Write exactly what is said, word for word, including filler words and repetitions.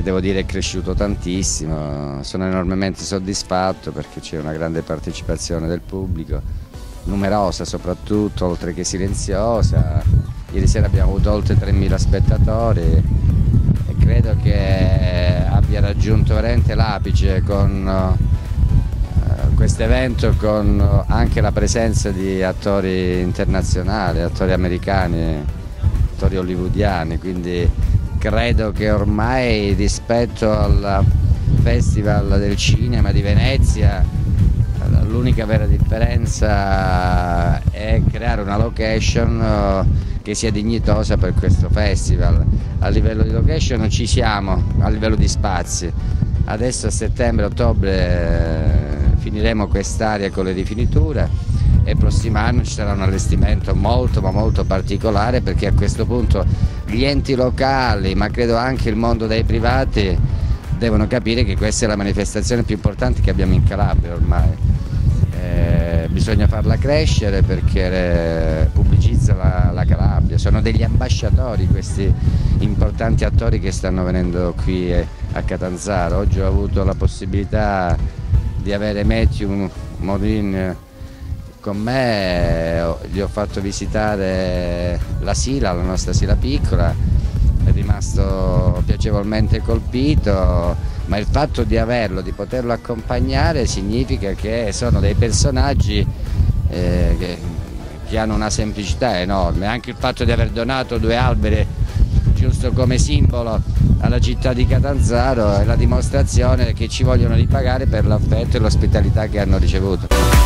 che devo dire è cresciuto tantissimo. Sono enormemente soddisfatto perché c'è una grande partecipazione del pubblico, numerosa soprattutto, oltre che silenziosa. Ieri sera abbiamo avuto oltre tremila spettatori e credo che abbia raggiunto veramente l'apice con questo evento, con anche la presenza di attori internazionali, attori americani, attori hollywoodiani, quindi credo che ormai rispetto al Festival del Cinema di Venezia l'unica vera differenza è creare una location che sia dignitosa per questo festival. A livello di location ci siamo, a livello di spazi. Adesso a settembre-ottobre finiremo quest'area con le rifiniture e il prossimo anno ci sarà un allestimento molto ma molto particolare, perché a questo punto gli enti locali, ma credo anche il mondo dei privati, devono capire che questa è la manifestazione più importante che abbiamo in Calabria ormai. Eh, bisogna farla crescere perché pubblicizza la, la Calabria, sono degli ambasciatori questi importanti attori che stanno venendo qui a Catanzaro. Oggi ho avuto la possibilità di avere Matthew Modine con me, gli ho fatto visitare la Sila, la nostra Sila piccola, è rimasto piacevolmente colpito, ma il fatto di averlo, di poterlo accompagnare significa che sono dei personaggi eh, che, che hanno una semplicità enorme. Anche il fatto di aver donato due alberi giusto come simbolo alla città di Catanzaro è la dimostrazione che ci vogliono ripagare per l'affetto e l'ospitalità che hanno ricevuto.